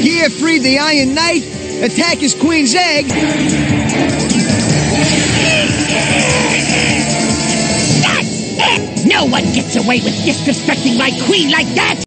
Here freed the Iron Knight, attack his queen's egg. No one gets away with disrespecting my queen like that!